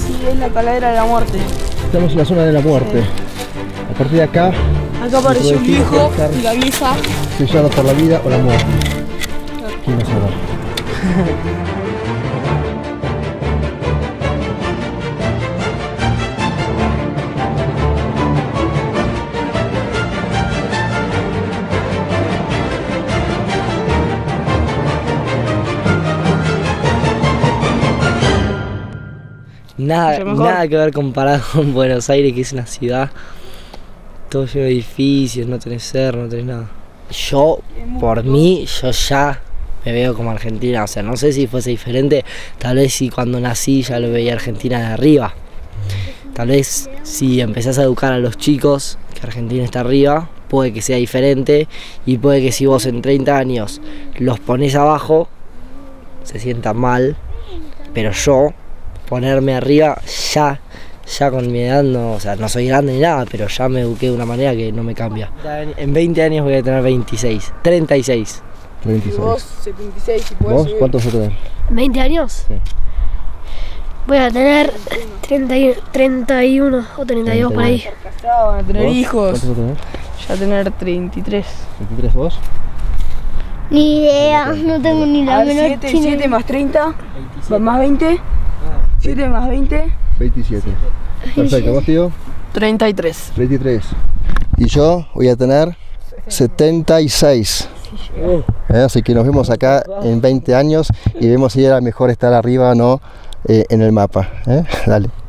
Sí, es la caladera de la muerte. Estamos en la zona de la muerte. A partir de acá... Acá apareció un viejo y la vieja. Sellado por la vida o la muerte. ¿Quién va a saber? Nada que ver comparado con Buenos Aires, que es una ciudad todo lleno de edificios, no tenés cerro, no tenés nada. Yo, por mí, yo ya me veo como Argentina, o sea, no sé si fuese diferente, tal vez si cuando nací ya lo veía Argentina de arriba. Tal vez si empezás a educar a los chicos que Argentina está arriba, puede que sea diferente y puede que si vos en 30 años los pones abajo, se sientan mal, pero yo ponerme arriba ya con mi edad, no, o sea, no soy grande ni nada, pero ya me eduqué de una manera que no me cambia. En 20 años voy a tener 36, 36. 36. Y vos 76, si podés ¿Vos subir. cuántos vas a tener? ¿20 años? Sí. Voy a tener 31 o 32 por ahí. Casados, van a tener ¿Vos? hijos. ¿Cuántos vas a tener? Ya tener 33. ¿23 vos? Ni idea, no tengo ni la A ver, menor 7 más 30, más 20. 7 más 20. 27. Perfecto, ¿vos, tío? 33. 23. Y yo voy a tener 76. Así que nos vemos acá en 20 años y vemos si era mejor estar arriba o no en el mapa. Dale.